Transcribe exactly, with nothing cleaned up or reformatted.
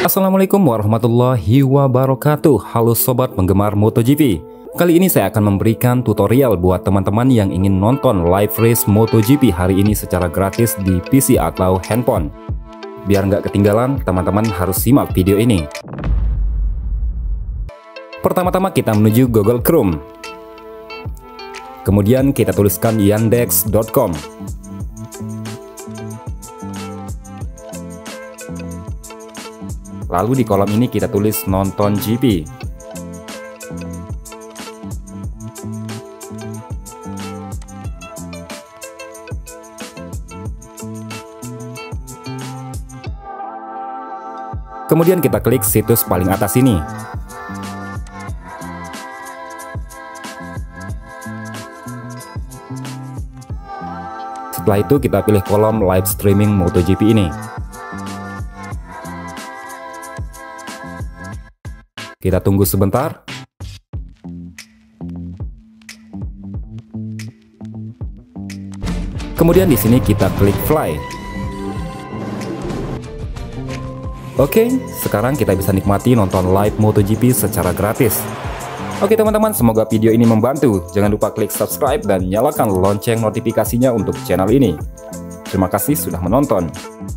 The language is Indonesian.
Assalamualaikum warahmatullahi wabarakatuh. Halo sobat penggemar MotoGP. Kali ini saya akan memberikan tutorial buat teman-teman yang ingin nonton live race MotoGP hari ini secara gratis di P C atau handphone. Biar nggak ketinggalan, teman-teman harus simak video ini. Pertama-tama kita menuju Google Chrome. Kemudian kita tuliskan yandex dot com. Lalu di kolom ini kita tulis nonton G P. Kemudian kita klik situs paling atas ini. Setelah itu kita pilih kolom live streaming MotoGP ini. Kita tunggu sebentar. Kemudian di sini kita klik fly. Oke, sekarang kita bisa nikmati nonton live MotoGP secara gratis. Oke teman-teman, semoga video ini membantu. Jangan lupa klik subscribe dan nyalakan lonceng notifikasinya untuk channel ini. Terima kasih sudah menonton.